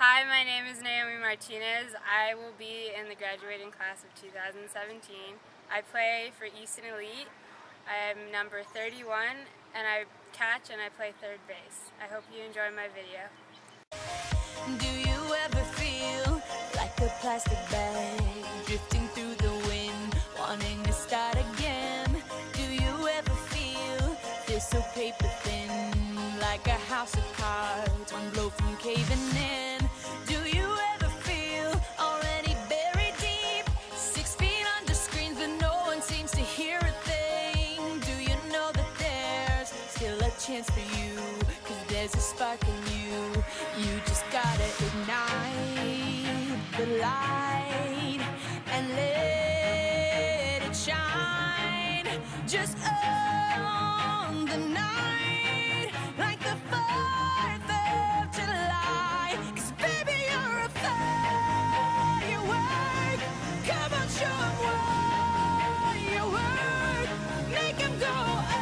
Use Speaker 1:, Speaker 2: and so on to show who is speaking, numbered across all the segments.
Speaker 1: Hi, my name is Naomi Martinez. I will be in the graduating class of 2017. I play for Easton Elite. I'm number 31 and I catch and I play third base. I hope you enjoy my video.
Speaker 2: Do you ever feel like a plastic bag drifting through the wind, wanting to start again? Do you ever feel so paper thin, like a house of cards, one blow from caving in? Do you ever feel already buried deep, 6 feet under screens but no one seems to hear a thing? Do you know that there's still a chance for you, 'cause there's a spark in you? You just gotta ignite the light and let it shine. Just own the night like the 4th of July. 'Cause baby, you're a firework. Come on, show 'em what you work. Make 'em go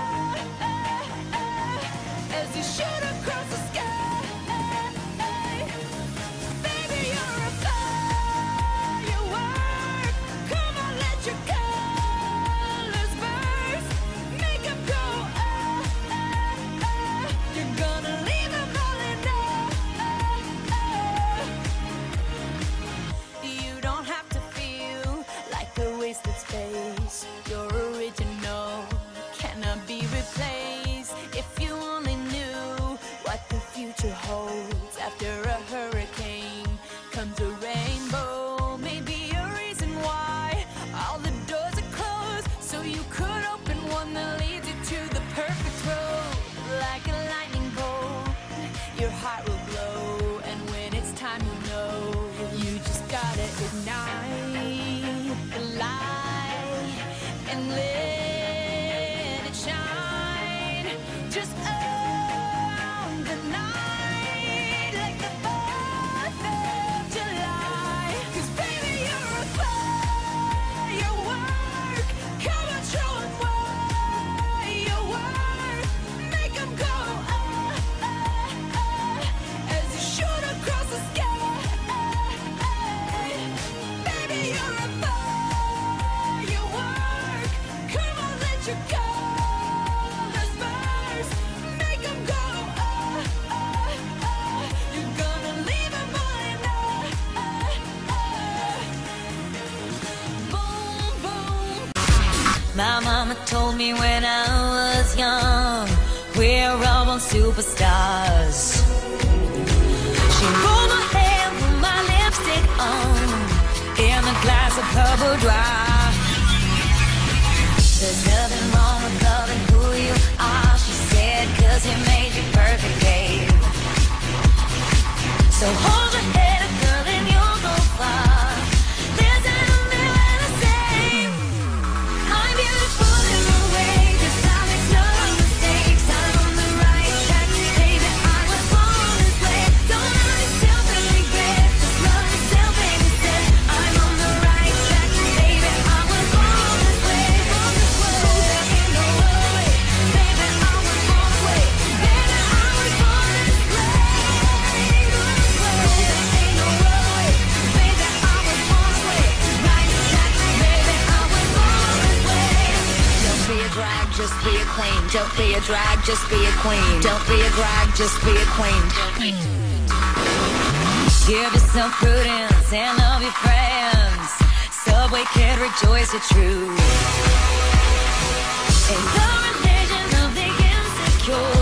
Speaker 2: as you shoot across the sky. Space, your original cannot be replaced. If you only knew what the future holds, after a hurricane comes a rainbow. Maybe a reason why all the doors are closed, so you could open one that leads you to the perfect road. Like a lightning bolt, your heart will glow, and when it's time, you know you just gotta ignite the light and let it shine. Just own the night like the 4th of July. 'Cause baby, you're a firework. Come on, show 'em what you work. Make 'em go as you shoot across the sky. Baby, you're a your colors burst, make 'em go you're gonna leave 'em all boom, boom. My mama told me when I was young, we're all born superstars. She rolled my hair, put my lipstick on, in a glass of her boudoir. There's nothing wrong with loving who you are, she said, 'cause he made you perfect, babe. So hold your head up, girl, and you'll go far. There's an million the same. I'm beautiful in a way, 'cause I make no mistakes. I'm on the right track, baby, I was born this way. Don't hurt yourself and regret, just love yourself instead. I'm on the right track, baby, I was born this way. Just be a queen. Don't be a drag, just be a queen. Don't be a drag, just be a queen. Give yourself prudence and love your friends. Subway kid, rejoice your truth. In the religion of the insecure.